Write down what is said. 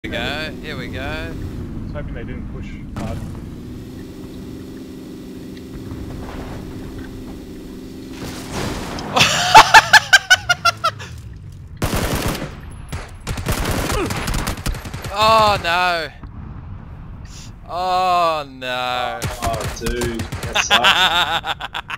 Here we go, here we go. I was hoping they didn't push hard. Oh no! Oh no! Oh dude, that sucks.